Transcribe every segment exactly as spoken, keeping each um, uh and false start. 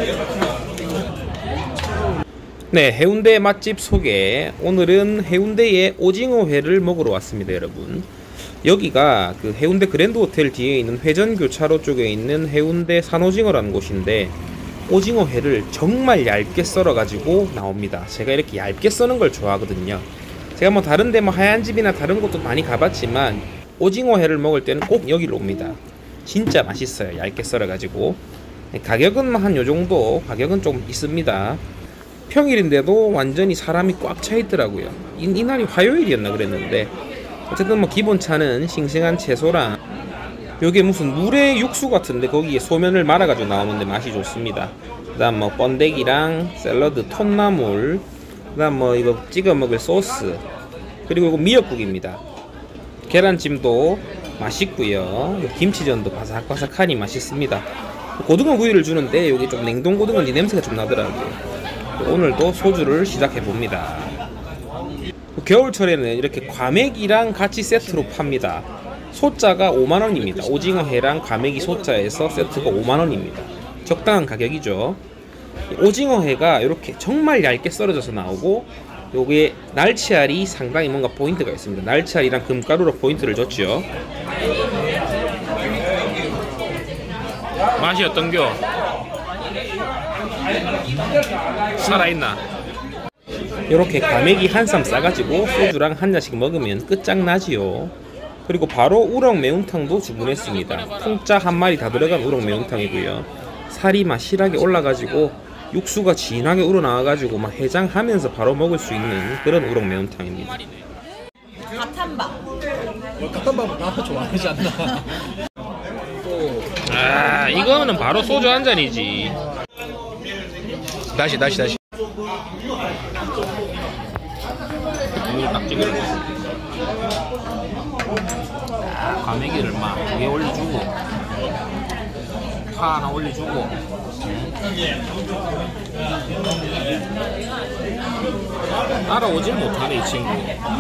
네, 해운대 맛집 소개. 오늘은 해운대의 오징어회를 먹으러 왔습니다, 여러분. 여기가 그 해운대 그랜드 호텔 뒤에 있는 회전교차로 쪽에 있는 해운대 산오징어라는 곳인데, 오징어회를 정말 얇게 썰어가지고 나옵니다. 제가 이렇게 얇게 써는 걸 좋아하거든요. 제가 뭐 다른데 뭐 하얀집이나 다른 곳도 많이 가봤지만 오징어회를 먹을 때는 꼭 여기로 옵니다. 진짜 맛있어요, 얇게 썰어가지고. 가격은 한 요정도 가격은 좀 있습니다. 평일인데도 완전히 사람이 꽉 차 있더라고요. 이, 이날이 화요일이었나 그랬는데, 어쨌든 뭐 기본차는 싱싱한 채소랑 요게 무슨 물의 육수 같은데 거기에 소면을 말아가지고 나오는데 맛이 좋습니다. 그 다음 뭐 번데기랑 샐러드, 톳나물, 그 다음 뭐 이거 찍어 먹을 소스, 그리고 이거 미역국입니다. 계란찜도 맛있고요. 김치전도 바삭바삭하니 맛있습니다. 고등어 구이를 주는데 여기 좀 냉동 고등어인지 냄새가 좀 나더라고요. 오늘도 소주를 시작해봅니다. 겨울철에는 이렇게 과메기랑 같이 세트로 팝니다. 소자가 오만 원입니다. 오징어회랑 과메기 소자에서 세트가 오만 원입니다. 적당한 가격이죠. 오징어회가 이렇게 정말 얇게 썰어져서 나오고, 요게 날치알이 상당히 뭔가 포인트가 있습니다. 날치알이랑 금가루로 포인트를 줬죠. 맛이 어떤겨? 살아있나? 이렇게 과메기 한 쌈 싸가지고 소주랑 한 잔씩 먹으면 끝장나지요. 그리고 바로 우럭 매운탕도 주문했습니다. 통짜 한 마리 다 들어간 우럭 매운탕이고요. 살이 막 실하게 올라가지고 육수가 진하게 우러나와가지고 막 해장하면서 바로 먹을 수 있는 그런 우럭 매운탕입니다. 갓한밥. 갓한밥 나 좋아하지 않나? 아, 이거는 바로 소주 한 잔이지. 다시 다시 다시. 이걸 딱 찍어. 과메기를 막 위에 올려주고, 파 하나 올려주고, 따라오질 못하네 이 친구.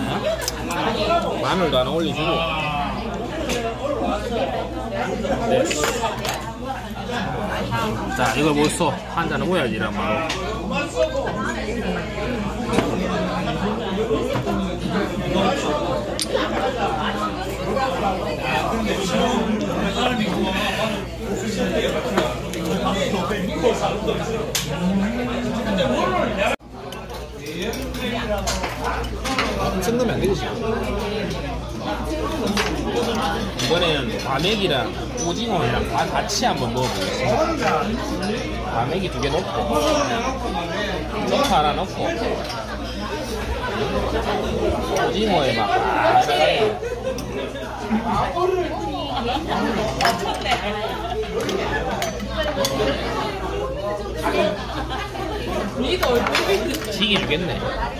마늘도 하나 올려주고. 됐어. 자, 이걸 벌써 한 잔을 모여야지 이란 말로. 생 넣으면 안 되지. 이번에는 과메기랑 오징어랑 다 같이 한번 먹어보겠습니다. 과메기 두 개 넣고, 쪽파 하나 넣고, 오징어에 막 지게 주겠네.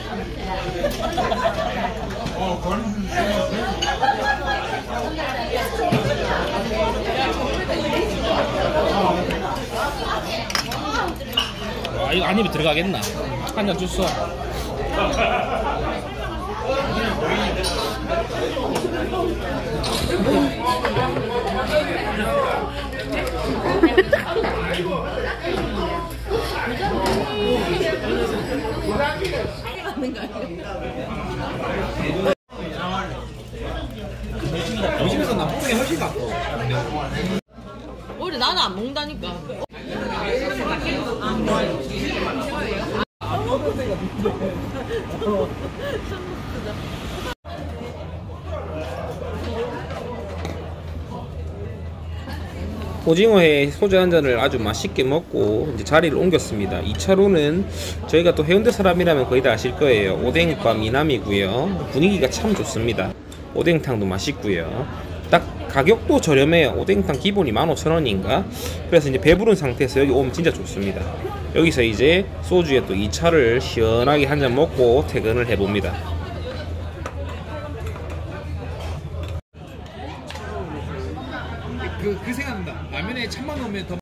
아, 이거 안 입에 들어가겠나? 한 잔 줬어. 요즘에서 남북이 훨씬 낫고. 오히려 나는 안 먹는다니까. 오징어회 소주 한 잔을 아주 맛있게 먹고 이제 자리를 옮겼습니다. 이 차로는 저희가 또 해운대 사람이라면 거의 다 아실 거예요. 오뎅과 미남이고요. 분위기가 참 좋습니다. 오뎅탕도 맛있고요. 딱 가격도 저렴해요. 오뎅탕 기본이 만 오천 원인가? 그래서 이제 배부른 상태에서 여기 오면 진짜 좋습니다. 여기서 이제 소주에 또 이 차를 시원하게 한 잔 먹고 퇴근을 해봅니다. 그, 그 생각난다. 라면에 찬만 넣으면 더